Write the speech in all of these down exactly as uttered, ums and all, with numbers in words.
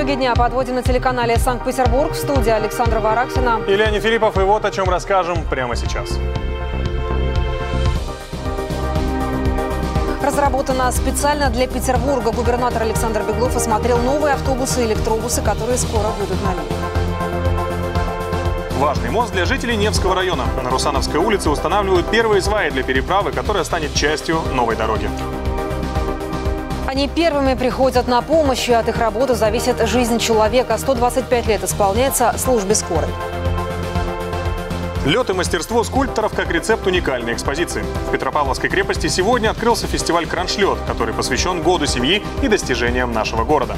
Итоги дня подводим на телеканале «Санкт-Петербург». В студии Александра Вараксина и Леонид Филиппов. И вот о чем расскажем прямо сейчас. Разработана специально для Петербурга. Губернатор Александр Беглов осмотрел новые автобусы и электробусы, которые скоро выйдут на линию. Важный мост для жителей Невского района. На Русановской улице устанавливают первые сваи для переправы, которая станет частью новой дороги. Они первыми приходят на помощь, и от их работы зависит жизнь человека. сто двадцать пять лет исполняется службе скорой. Лед и мастерство скульпторов как рецепт уникальной экспозиции. В Петропавловской крепости сегодня открылся фестиваль «Кроншлет», который посвящен году семьи и достижениям нашего города.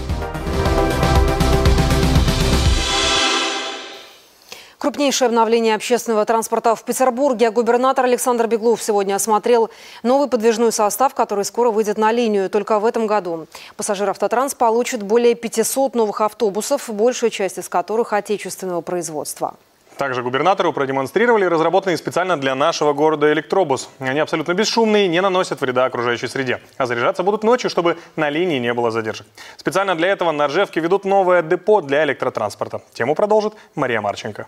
Крупнейшее обновление общественного транспорта в Петербурге. Губернатор Александр Беглов сегодня осмотрел новый подвижной состав, который скоро выйдет на линию. Только в этом году Пассажиравтотранс получит более пятисот новых автобусов, большая часть из которых отечественного производства. Также губернатору продемонстрировали разработанный специально для нашего города электробус. Они абсолютно бесшумные, не наносят вреда окружающей среде. А заряжаться будут ночью, чтобы на линии не было задержек. Специально для этого на Ржевке ведут новое депо для электротранспорта. Тему продолжит Мария Марченко.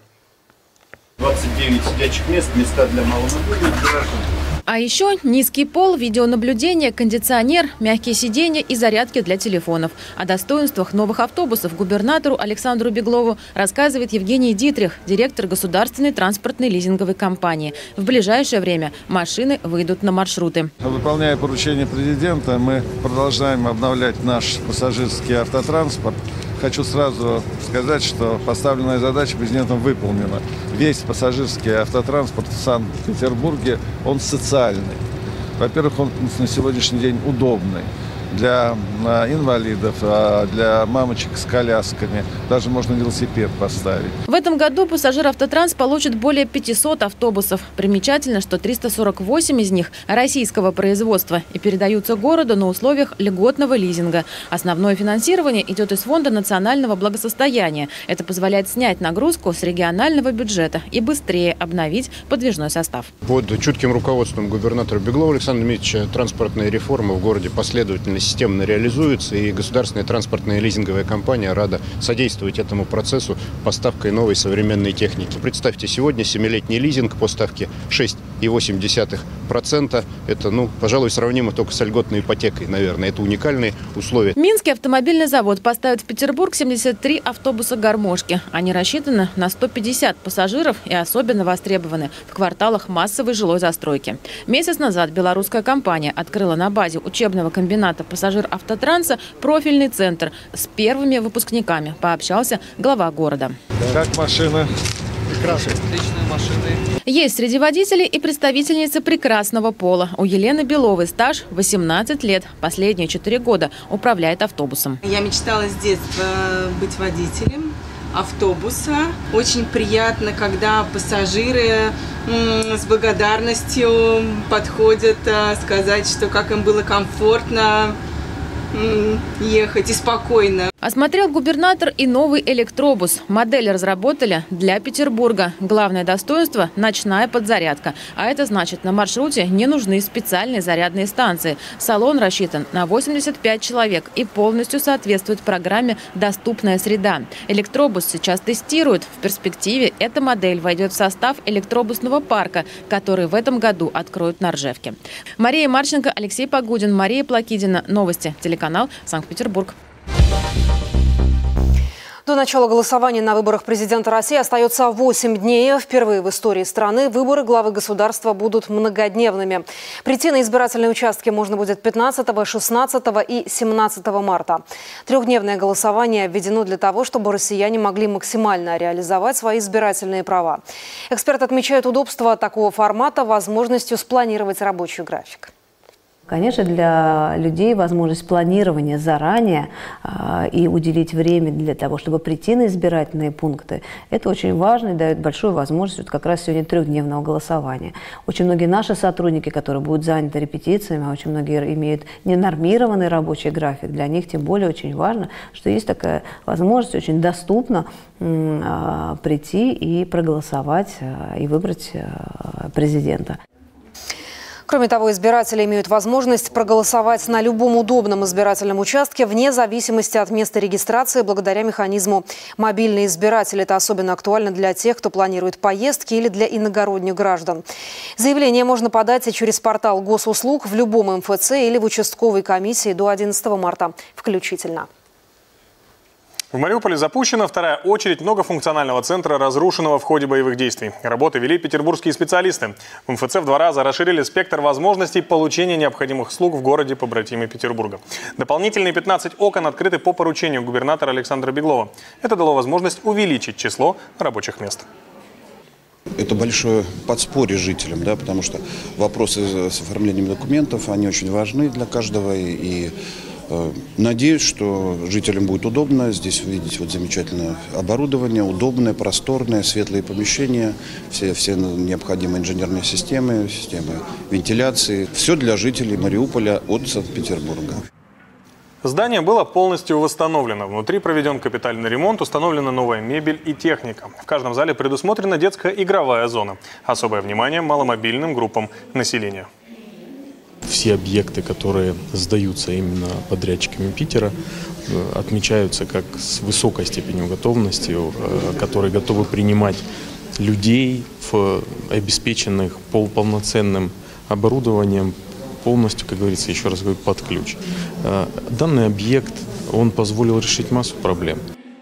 двадцать девять сидячих мест, места для маломобильных граждан. А еще низкий пол, видеонаблюдение, кондиционер, мягкие сиденья и зарядки для телефонов. О достоинствах новых автобусов губернатору Александру Беглову рассказывает Евгений Дитрих, директор государственной транспортной лизинговой компании. В ближайшее время машины выйдут на маршруты. Выполняя поручение президента, мы продолжаем обновлять наш пассажирский автотранспорт. Хочу сразу сказать, что поставленная задача президентом выполнена. Весь пассажирский автотранспорт в Санкт-Петербурге, он социальный. Во-первых, он на сегодняшний день удобный для инвалидов, для мамочек с колясками. Даже можно велосипед поставить. В этом году Пассажиравтотранс получит более пятисот автобусов. Примечательно, что триста сорок восемь из них российского производства и передаются городу на условиях льготного лизинга. Основное финансирование идет из Фонда национального благосостояния. Это позволяет снять нагрузку с регионального бюджета и быстрее обновить подвижной состав. Под чутким руководством губернатора Беглова Александра Дмитриевича транспортная реформа в городе последовательно системно реализуется, и государственная транспортная лизинговая компания рада содействовать этому процессу поставкой новой современной техники. Представьте, сегодня семилетний лизинг по ставке шесть и восемь десятых процента. Это, ну, пожалуй, сравнимо только с льготной ипотекой, наверное. Это уникальные условия. Минский автомобильный завод поставит в Петербург семьдесят три автобуса «Гармошки». Они рассчитаны на сто пятьдесят пассажиров и особенно востребованы в кварталах массовой жилой застройки. Месяц назад белорусская компания открыла на базе учебного комбината Пассажиравтотранса профильный центр. С первыми выпускниками пообщался глава города. Как машина? Прекрасные, отличные машины. Есть среди водителей и представительницы прекрасного пола. У Елены Беловой стаж восемнадцать лет. Последние четыре года управляет автобусом. Я мечтала с детства быть водителем автобуса. Очень приятно, когда пассажиры с благодарностью подходят сказать, что как им было комфортно ехать и спокойно. Осмотрел губернатор и новый электробус. Модель разработали для Петербурга. Главное достоинство – ночная подзарядка. А это значит, на маршруте не нужны специальные зарядные станции. Салон рассчитан на восемьдесят пять человек и полностью соответствует программе «Доступная среда». Электробус сейчас тестируют. В перспективе эта модель войдет в состав электробусного парка, который в этом году откроют на Ржевке. Мария Марченко, Алексей Погудин, Мария Плакидина. Новости. Телеканал «Санкт-Петербург». До начала голосования на выборах президента России остается восемь дней. Впервые в истории страны выборы главы государства будут многодневными. Прийти на избирательные участки можно будет пятнадцатого, шестнадцатого и семнадцатого марта. Трехдневное голосование введено для того, чтобы россияне могли максимально реализовать свои избирательные права. Эксперты отмечают удобство такого формата возможностью спланировать рабочий график. Конечно, для людей возможность планирования заранее э, и уделить время для того, чтобы прийти на избирательные пункты, это очень важно и дает большую возможность вот как раз сегодня трехдневного голосования. Очень многие наши сотрудники, которые будут заняты репетициями, очень многие имеют ненормированный рабочий график, для них тем более очень важно, что есть такая возможность очень доступно э, прийти и проголосовать э, и выбрать э, президента. Кроме того, избиратели имеют возможность проголосовать на любом удобном избирательном участке вне зависимости от места регистрации благодаря механизму «Мобильный избиратель». Это особенно актуально для тех, кто планирует поездки или для иногородних граждан. Заявление можно подать и через портал госуслуг в любом эм эф цэ или в участковой комиссии до одиннадцатого марта включительно. В Мариуполе запущена вторая очередь многофункционального центра, разрушенного в ходе боевых действий. Работы вели петербургские специалисты. В эм эф цэ в два раза расширили спектр возможностей получения необходимых услуг в городе побратиме Петербурга. Дополнительные пятнадцать окон открыты по поручению губернатора Александра Беглова. Это дало возможность увеличить число рабочих мест. Это большое подспорье жителям, да, потому что вопросы с оформлением документов, они очень важны для каждого. И э, надеюсь, что жителям будет удобно здесь увидеть вот замечательное оборудование, удобное, просторное, светлые помещения, все, все необходимые инженерные системы, системы вентиляции. Все для жителей Мариуполя от Санкт-Петербурга. Здание было полностью восстановлено. Внутри проведен капитальный ремонт, установлена новая мебель и техника. В каждом зале предусмотрена детская игровая зона. Особое внимание маломобильным группам населения. Все объекты, которые сдаются именно подрядчиками Питера, отмечаются как с высокой степенью готовности, которые готовы принимать людей, обеспеченных полноценным оборудованием, полностью, как говорится, еще раз говорю, под ключ. Данный объект, он позволил решить массу проблем.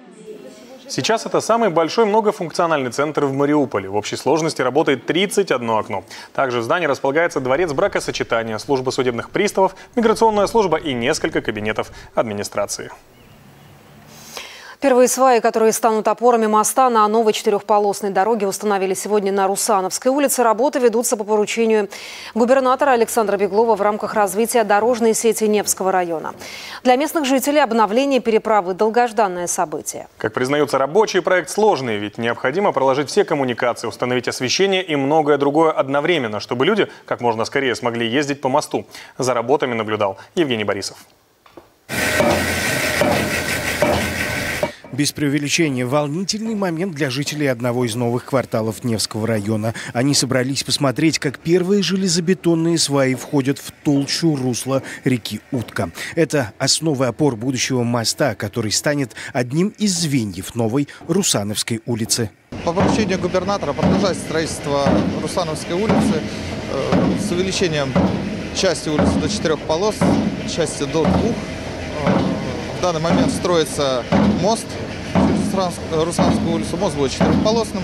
Сейчас это самый большой многофункциональный центр в Мариуполе. В общей сложности работает тридцать одно окно. Также в здании располагается дворец бракосочетания, служба судебных приставов, миграционная служба и несколько кабинетов администрации. Первые сваи, которые станут опорами моста на новой четырехполосной дороге, установили сегодня на Русановской улице. Работы ведутся по поручению губернатора Александра Беглова в рамках развития дорожной сети Невского района. Для местных жителей обновление переправы – долгожданное событие. Как признаются рабочие, проект сложный, ведь необходимо проложить все коммуникации, установить освещение и многое другое одновременно, чтобы люди как можно скорее смогли ездить по мосту. За работами наблюдал Евгений Борисов. Без преувеличения, волнительный момент для жителей одного из новых кварталов Невского района. Они собрались посмотреть, как первые железобетонные сваи входят в толщу русла реки Утка. Это основы опор будущего моста, который станет одним из звеньев новой Русановской улицы. По поручению губернатора продолжается строительство Русановской улицы э, с увеличением части улицы до четырех полос, части до двух. В данный момент строится мост через Русановскую улицу. Мост будет четырехполосным.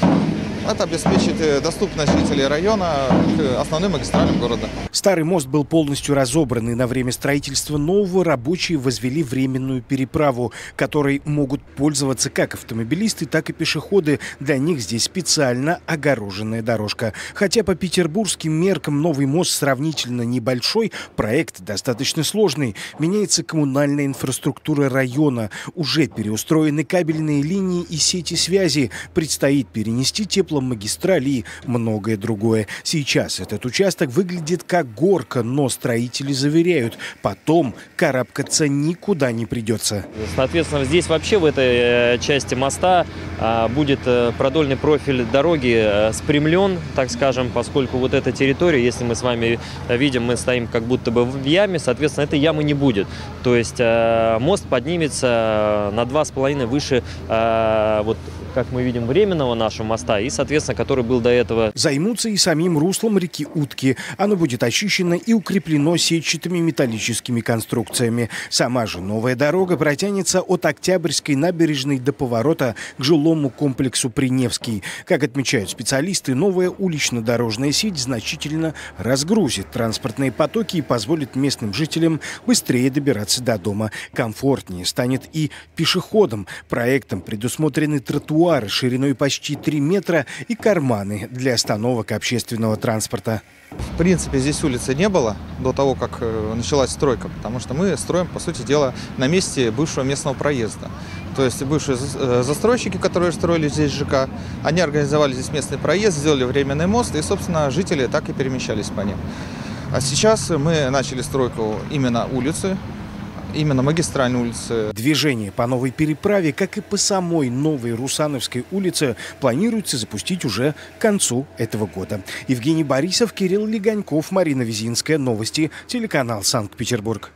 Это обеспечит доступность жителей района к основным магистралям города. Старый мост был полностью разобран, и на время строительства нового рабочие возвели временную переправу, которой могут пользоваться как автомобилисты, так и пешеходы. Для них здесь специально огороженная дорожка. Хотя по петербургским меркам новый мост сравнительно небольшой, проект достаточно сложный. Меняется коммунальная инфраструктура района. Уже переустроены кабельные линии и сети связи. Предстоит перенести тепло магистрали и многое другое. Сейчас этот участок выглядит как горка, но строители заверяют, потом карабкаться никуда не придется. Соответственно, здесь вообще в этой части моста будет продольный профиль дороги спрямлен, так скажем, поскольку вот эта территория, если мы с вами видим, мы стоим как будто бы в яме, соответственно, этой ямы не будет. То есть мост поднимется на два с половиной выше, вот как мы видим, временного нашего моста и, соответственно, который был до этого. Займутся и самим руслом реки Утки. Оно будет очищено и укреплено сетчатыми металлическими конструкциями. Сама же новая дорога протянется от Октябрьской набережной до поворота к жилому комплексу Приневский. Как отмечают специалисты, новая улично-дорожная сеть значительно разгрузит транспортные потоки и позволит местным жителям быстрее добираться до дома. Комфортнее станет и пешеходам. Проектом предусмотрены тротуары шириной почти три метра и карманы для остановок общественного транспорта. В принципе, здесь улицы не было до того, как началась стройка, потому что мы строим, по сути дела, на месте бывшего местного проезда. То есть бывшие застройщики, которые строили здесь ЖК, они организовали здесь местный проезд, сделали временный мост, и, собственно, жители так и перемещались по ним. А сейчас мы начали стройку именно улицы, именно магистральные улицы. Движение по новой переправе, как и по самой новой Русановской улице, планируется запустить уже к концу этого года. Евгений Борисов, Кирилл Легоньков, Марина Визинская. Новости. Телеканал Санкт-Петербург.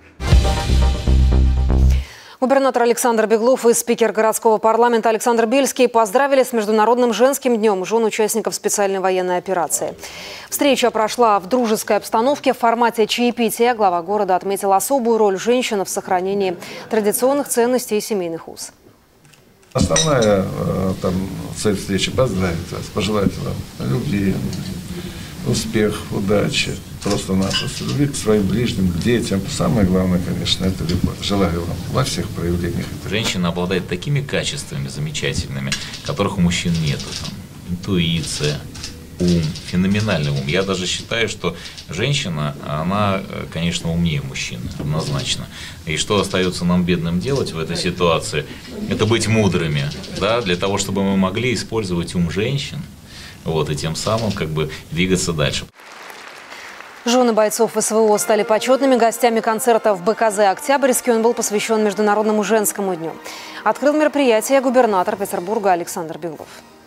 Губернатор Александр Беглов и спикер городского парламента Александр Бельский поздравили с Международным женским днем жен участников специальной военной операции. Встреча прошла в дружеской обстановке в формате чаепития. Глава города отметил особую роль женщин в сохранении традиционных ценностей и семейных уз. Основная там, цель встречи – поздравить вас, пожелать вам любви, успех, удачи, просто-напросто любви к своим ближним, к детям. Самое главное, конечно, это любовь. Желаю вам во всех проявлениях. Женщина обладает такими качествами замечательными, которых у мужчин нету. Там, интуиция, ум, феноменальный ум. Я даже считаю, что женщина, она, конечно, умнее мужчины, однозначно. И что остается нам, бедным, делать в этой ситуации? Это быть мудрыми, да, для того, чтобы мы могли использовать ум женщин, вот, и тем самым как бы двигаться дальше. Жены бойцов СВО стали почетными гостями концерта в БКЗ «Октябрьский». Он был посвящен Международному женскому дню. Открыл мероприятие губернатор Петербурга Александр Беглов.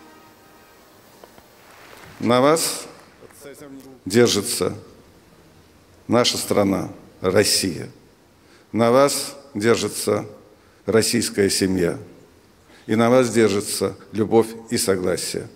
На вас держится наша страна, Россия. На вас держится российская семья. И на вас держится любовь и согласие.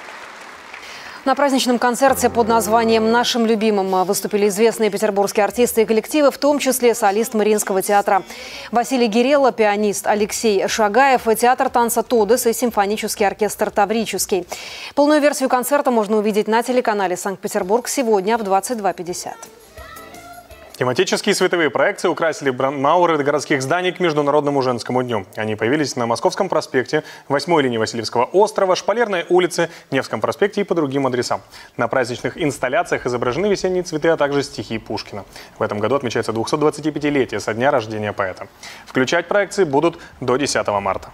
На праздничном концерте под названием «Нашим любимым» выступили известные петербургские артисты и коллективы, в том числе солист Мариинского театра Василий Гирелло, пианист Алексей Шагаев, театр танца «Тодес» и симфонический оркестр «Таврический». Полную версию концерта можно увидеть на телеканале «Санкт-Петербург» сегодня в двадцать два пятьдесят. Тематические световые проекции украсили брандмауры городских зданий к Международному женскому дню. Они появились на Московском проспекте, восьмой линии Васильевского острова, Шпалерной улице, Невском проспекте и по другим адресам. На праздничных инсталляциях изображены весенние цветы, а также стихи Пушкина. В этом году отмечается двухсотдвадцатипятилетие со дня рождения поэта. Включать проекции будут до десятого марта.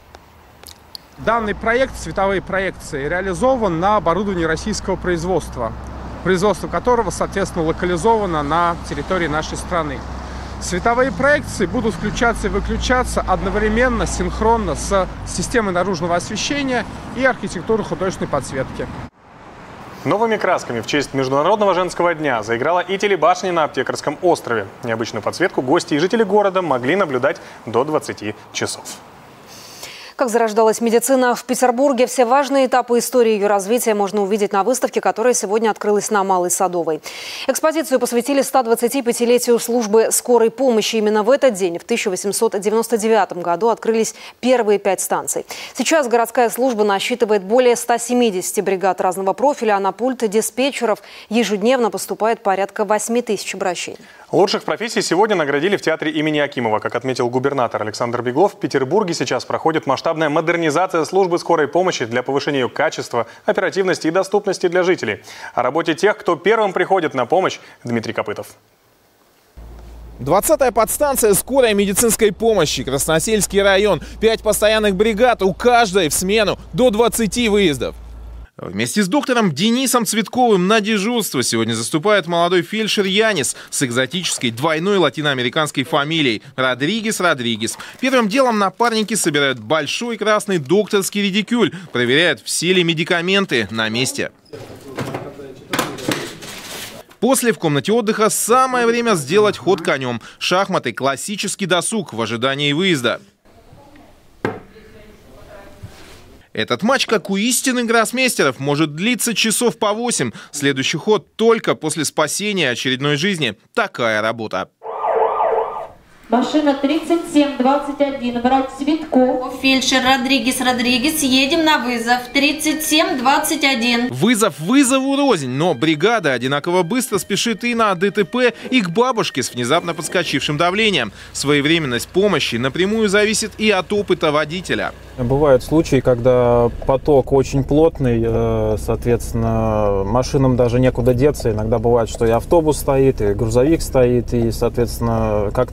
Данный проект, световые проекции, реализован на оборудовании российского производства, производство которого, соответственно, локализовано на территории нашей страны. Световые проекции будут включаться и выключаться одновременно, синхронно с системой наружного освещения и архитектурно-художественной подсветки. Новыми красками в честь Международного женского дня заиграла и телебашня на Аптекарском острове. Необычную подсветку гости и жители города могли наблюдать до двадцати часов. Как зарождалась медицина в Петербурге, все важные этапы истории ее развития можно увидеть на выставке, которая сегодня открылась на Малой Садовой. Экспозицию посвятили ста двадцатипятилетию службы скорой помощи. Именно в этот день, в тысяча восемьсот девяносто девятом году, открылись первые пять станций. Сейчас городская служба насчитывает более ста семидесяти бригад разного профиля, а на пульты диспетчеров ежедневно поступает порядка восьми тысяч обращений. Лучших профессий сегодня наградили в театре имени Акимова. Как отметил губернатор Александр Беглов, в Петербурге сейчас проходит масштабная модернизация службы скорой помощи для повышения ее качества, оперативности и доступности для жителей. О работе тех, кто первым приходит на помощь, Дмитрий Копытов. двадцатая подстанция скорой медицинской помощи, Красносельский район. Пять постоянных бригад, у каждой в смену до двадцати выездов. Вместе с доктором Денисом Цветковым на дежурство сегодня заступает молодой фельдшер Янис с экзотической двойной латиноамериканской фамилией Родригес Родригес. Первым делом напарники собирают большой красный докторский редикюль, проверяют, все ли медикаменты на месте. После в комнате отдыха самое время сделать ход конем. Шахматы, классический досуг в ожидании выезда. Этот матч, как у истинных гроссмейстеров, может длиться часов по восемь. Следующий ход только после спасения очередной жизни. Такая работа. Машина тридцать семь двадцать один, врач Цветков. Фельдшер Родригес Родригес, едем на вызов. тридцать семь двадцать один. Вызов вызову рознь, но бригада одинаково быстро спешит и на ДТП, и к бабушке с внезапно подскочившим давлением. Своевременность помощи напрямую зависит и от опыта водителя. Бывают случаи, когда поток очень плотный, соответственно, машинам даже некуда деться. Иногда бывает, что и автобус стоит, и грузовик стоит, и, соответственно, как-то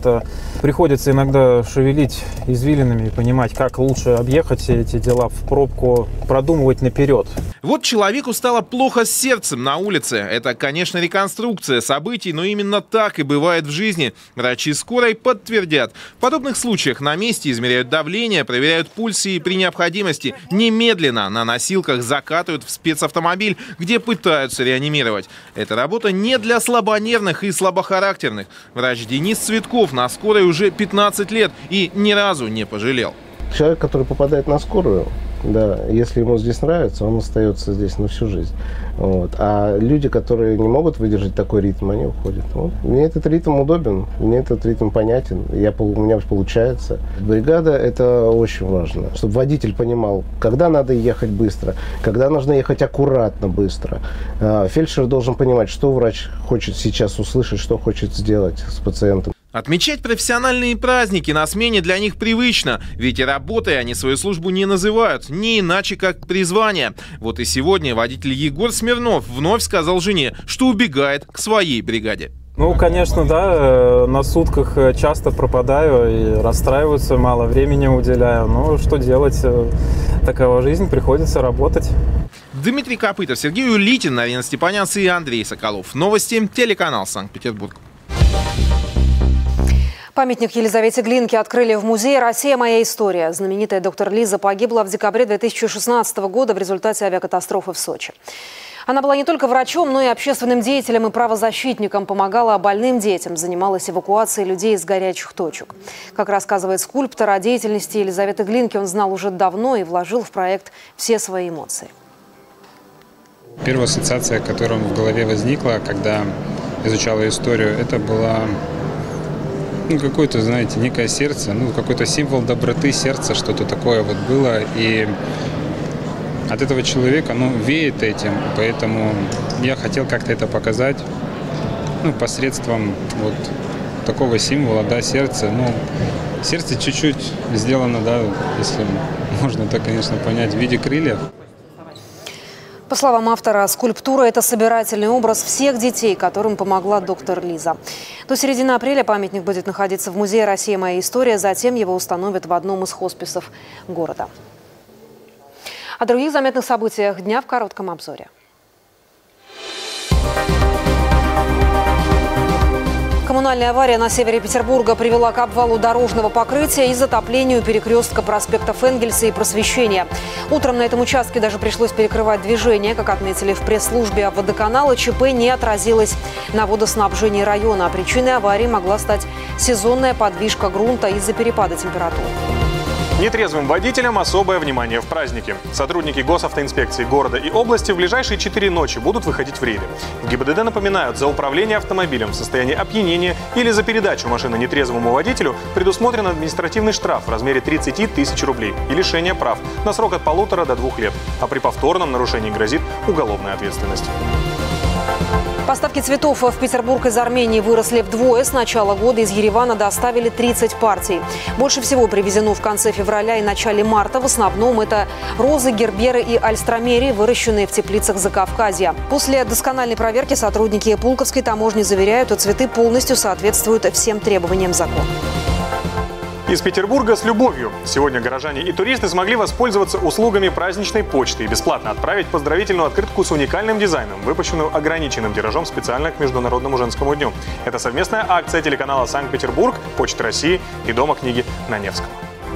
Приходится иногда шевелить извилинами и понимать, как лучше объехать все эти дела в пробку, продумывать наперед. Вот человеку стало плохо с сердцем на улице. Это, конечно, реконструкция событий, но именно так и бывает в жизни. Врачи скорой подтвердят. В подобных случаях на месте измеряют давление, проверяют пульс и при необходимости немедленно на носилках закатывают в спецавтомобиль, где пытаются реанимировать. Эта работа не для слабонервных и слабохарактерных. Врач Денис Цветков на скорой уже пятнадцать лет и ни разу не пожалел. Человек, который попадает на скорую, да, если ему здесь нравится, он остается здесь на всю жизнь. Вот. А люди, которые не могут выдержать такой ритм, они уходят. Вот. Мне этот ритм удобен, мне этот ритм понятен, я, у меня получается. Бригада – это очень важно, чтобы водитель понимал, когда надо ехать быстро, когда нужно ехать аккуратно быстро. Фельдшер должен понимать, что врач хочет сейчас услышать, что хочет сделать с пациентом. Отмечать профессиональные праздники на смене для них привычно, ведь и работой они свою службу не называют, не иначе как призвание. Вот и сегодня водитель Егор Смирнов вновь сказал жене, что убегает к своей бригаде. Ну, конечно, да, на сутках часто пропадаю и расстраиваются, мало времени уделяю. Но что делать, такова жизнь, приходится работать. Дмитрий Копытов, Сергей Улитин, Арина Степанян и Андрей Соколов. Новости, телеканал Санкт-Петербург. Памятник Елизавете Глинке открыли в музее «Россия. Моя история». Знаменитая доктор Лиза погибла в декабре две тысячи шестнадцатого года в результате авиакатастрофы в Сочи. Она была не только врачом, но и общественным деятелем и правозащитником, помогала больным детям, занималась эвакуацией людей из горячих точек. Как рассказывает скульптор, о деятельности Елизаветы Глинки он знал уже давно и вложил в проект все свои эмоции. Первая ассоциация, которая в голове возникла, когда изучала историю, это была... Ну, какое-то, знаете, некое сердце, ну, какой-то символ доброты сердца, что-то такое вот было. И от этого человека, ну, веет этим, поэтому я хотел как-то это показать, ну, посредством вот такого символа, да, сердца. Ну, сердце чуть-чуть сделано, да, если можно так, конечно, понять, в виде крыльев. По словам автора, скульптура – это собирательный образ всех детей, которым помогла доктор Лиза. До середины апреля памятник будет находиться в музее «Россия. Моя история», затем его установят в одном из хосписов города. О других заметных событиях дня в коротком обзоре. Коммунальная авария на севере Петербурга привела к обвалу дорожного покрытия и затоплению перекрестка проспектов Энгельса и Просвещения. Утром на этом участке даже пришлось перекрывать движение. Как отметили в пресс-службе водоканала, ЧП не отразилось на водоснабжении района. Причиной аварии могла стать сезонная подвижка грунта из-за перепада температур. Нетрезвым водителям особое внимание в праздники. Сотрудники госавтоинспекции города и области в ближайшие четыре ночи будут выходить в рейды. В ГИБДД напоминают, за управление автомобилем в состоянии опьянения или за передачу машины нетрезвому водителю предусмотрен административный штраф в размере тридцати тысяч рублей и лишение прав на срок от полутора до двух лет. А при повторном нарушении грозит уголовная ответственность. Поставки цветов в Петербург из Армении выросли вдвое. С начала года из Еревана доставили тридцать партий. Больше всего привезено в конце февраля и начале марта. В основном это розы, герберы и альстромерии, выращенные в теплицах Закавказья. После доскональной проверки сотрудники Пулковской таможни заверяют, что цветы полностью соответствуют всем требованиям закона. Из Петербурга с любовью. Сегодня горожане и туристы смогли воспользоваться услугами праздничной почты и бесплатно отправить поздравительную открытку с уникальным дизайном, выпущенную ограниченным тиражом специально к Международному женскому дню. Это совместная акция телеканала «Санкт-Петербург», Почты России и Дома книги на Невском.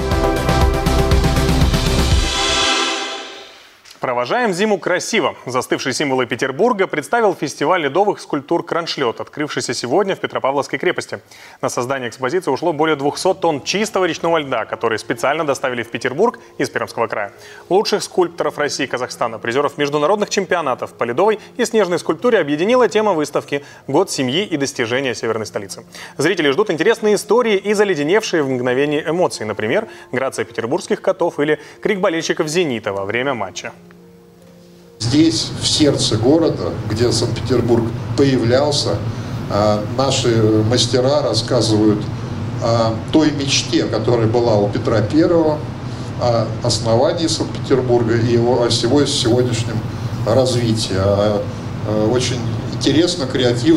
Провожаем зиму красиво. Застывшие символы Петербурга представил фестиваль ледовых скульптур «Кроншлет», открывшийся сегодня в Петропавловской крепости. На создание экспозиции ушло более двухсот тонн чистого речного льда, которые специально доставили в Петербург из Пермского края. Лучших скульпторов России и Казахстана, призеров международных чемпионатов по ледовой и снежной скульптуре объединила тема выставки «Год семьи и достижения северной столицы». Зрители ждут интересные истории и заледеневшие в мгновение эмоции. Например, грация петербургских котов или крик болельщиков «Зенита» во время матча. Здесь, в сердце города, где Санкт-Петербург появлялся, наши мастера рассказывают о той мечте, которая была у Петра Первого, о основании Санкт-Петербурга и его, о всего сегодняшнем развитии. Очень интересно, креативно.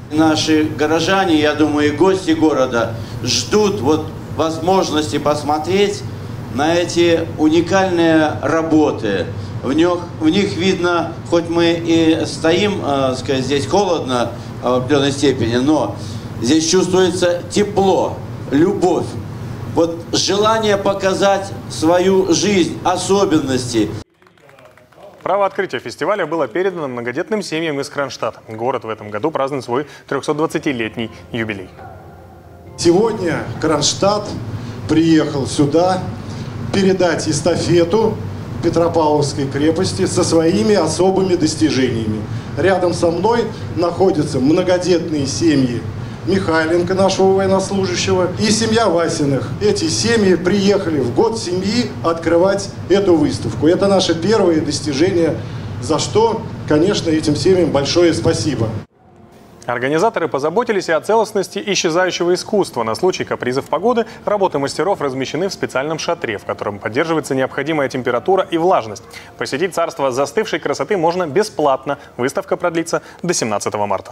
Наши горожане, я думаю, и гости города ждут вот возможности посмотреть на эти уникальные работы. В них, в них видно, хоть мы и стоим, э, сказать, здесь холодно э, в определенной степени, но здесь чувствуется тепло, любовь, вот желание показать свою жизнь, особенности. Право открытия фестиваля было передано многодетным семьям из Кронштадта. Город в этом году празднует свой трехсотдвадцатилетний юбилей. Сегодня Кронштадт приехал сюда передать эстафету Петропавловской крепости со своими особыми достижениями. Рядом со мной находятся многодетные семьи Михайленко, нашего военнослужащего, и семья Васиных. Эти семьи приехали в год семьи открывать эту выставку. Это наше первое достижение, за что, конечно, этим семьям большое спасибо. Организаторы позаботились и о целостности исчезающего искусства. На случай капризов погоды работы мастеров размещены в специальном шатре, в котором поддерживается необходимая температура и влажность. Посетить царство застывшей красоты можно бесплатно. Выставка продлится до семнадцатого марта.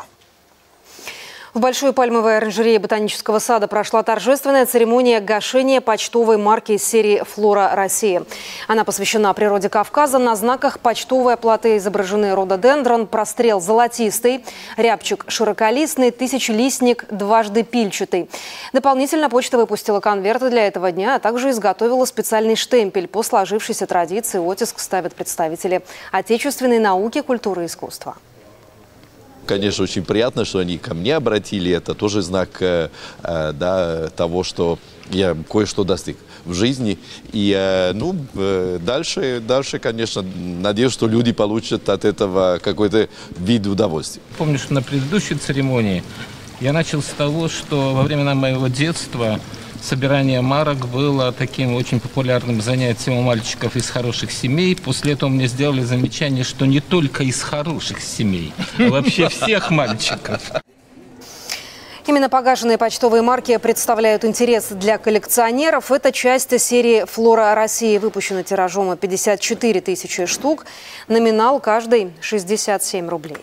В Большой пальмовой оранжерее Ботанического сада прошла торжественная церемония гашения почтовой марки из серии «Флора России». Она посвящена природе Кавказа. На знаках почтовой оплаты изображены рододендрон, прострел золотистый, рябчик широколистный, тысячелистник дважды пильчатый. Дополнительно почта выпустила конверты для этого дня, а также изготовила специальный штемпель. По сложившейся традиции оттиск ставят представители отечественной науки, культуры и искусства. Конечно, очень приятно, что они ко мне обратили. Это тоже знак э, э, да, того, что я кое-что достиг в жизни. И э, ну, э, дальше, дальше, конечно, надеюсь, что люди получат от этого какой-то вид удовольствия. Помню, что на предыдущей церемонии я начал с того, что во времена моего детства собирание марок было таким очень популярным занятием у мальчиков из хороших семей. После этого мне сделали замечание, что не только из хороших семей, а вообще всех мальчиков. Именно погашенные почтовые марки представляют интерес для коллекционеров. Это часть серии «Флора России». Выпущена тиражом пятьдесят четыре тысячи штук. Номинал каждый шестьдесят семь рублей.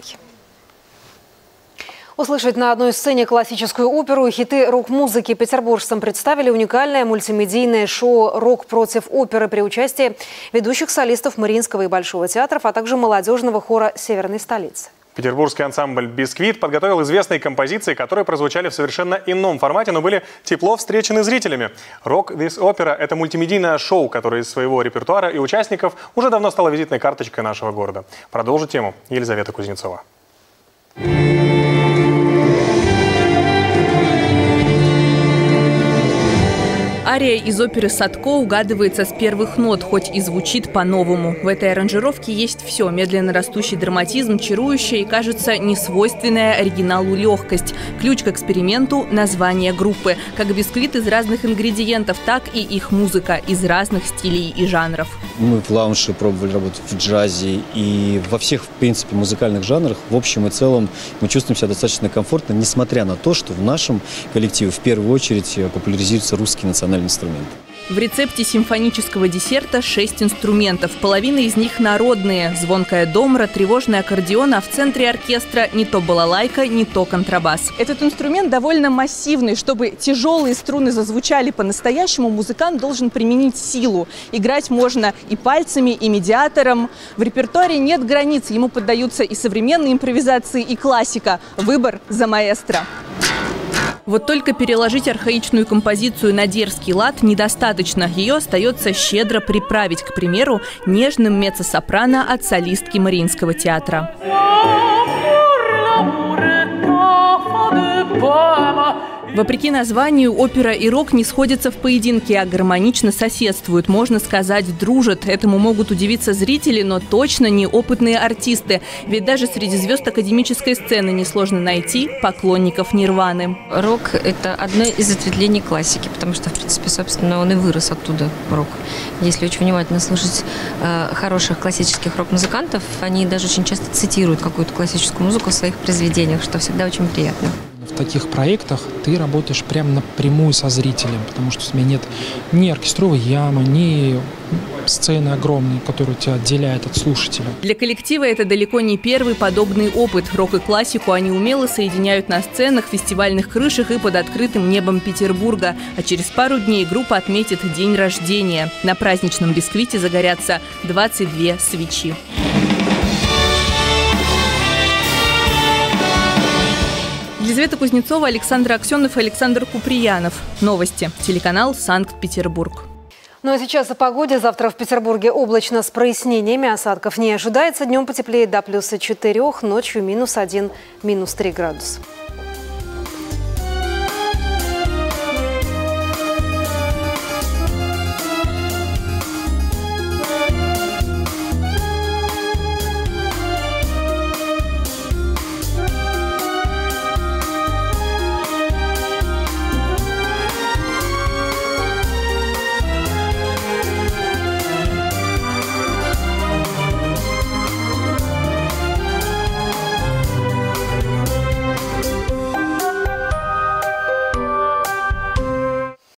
Услышать на одной сцене классическую оперу и хиты рок-музыки петербуржцам представили уникальное мультимедийное шоу «Рок против оперы» при участии ведущих солистов Мариинского и Большого театров, а также молодежного хора Северной столицы. Петербургский ансамбль «Бисквит» подготовил известные композиции, которые прозвучали в совершенно ином формате, но были тепло встречены зрителями. «Rock This Opera» – это мультимедийное шоу, которое из своего репертуара и участников уже давно стало визитной карточкой нашего города. Продолжит тему Елизавета Кузнецова. Ария из оперы «Садко» угадывается с первых нот, хоть и звучит по-новому. В этой аранжировке есть все – медленно растущий драматизм, чарующая и, кажется, несвойственная оригиналу легкость. Ключ к эксперименту – название группы. Как бисквит из разных ингредиентов, так и их музыка из разных стилей и жанров. Мы в лаунже пробовали работать в джазе и во всех, в принципе, музыкальных жанрах. В общем и целом мы чувствуем себя достаточно комфортно, несмотря на то, что в нашем коллективе в первую очередь популяризируется русский национальный инструмент. В рецепте симфонического десерта шесть инструментов. Половина из них народные. Звонкая домра, тревожный аккордеон, а в центре оркестра не то балалайка, не то контрабас. Этот инструмент довольно массивный. Чтобы тяжелые струны зазвучали по-настоящему, музыкант должен применить силу. Играть можно и пальцами, и медиатором. В репертуаре нет границ. Ему поддаются и современные импровизации, и классика. Выбор за маэстро. Вот только переложить архаичную композицию на дерзкий лад недостаточно. Ее остается щедро приправить, к примеру, нежным меццо-сопрано от солистки Мариинского театра. Вопреки названию, опера и рок не сходятся в поединке, а гармонично соседствуют. Можно сказать, дружат. Этому могут удивиться зрители, но точно не опытные артисты. Ведь даже среди звезд академической сцены несложно найти поклонников Нирваны. Рок – это одно из ответвлений классики, потому что, в принципе, собственно, он и вырос оттуда, рок. Если очень внимательно слушать э, хороших классических рок-музыкантов, они даже очень часто цитируют какую-то классическую музыку в своих произведениях, что всегда очень приятно. В таких проектах ты работаешь прямо напрямую со зрителем, потому что у тебя нет ни оркестровой ямы, ни сцены огромной, которая тебя отделяет от слушателя. Для коллектива это далеко не первый подобный опыт. Рок и классику они умело соединяют на сценах, фестивальных крышах и под открытым небом Петербурга. А через пару дней группа отметит день рождения. На праздничном бисквите загорятся двадцать две свечи. Елизавета Кузнецова, Александр Аксенов и Александр Куприянов. Новости. Телеканал Санкт-Петербург. Ну а сейчас о погоде. Завтра в Петербурге облачно с прояснениями. Осадков не ожидается. Днем потеплеет до плюса четырех, ночью минус один, минус три градуса.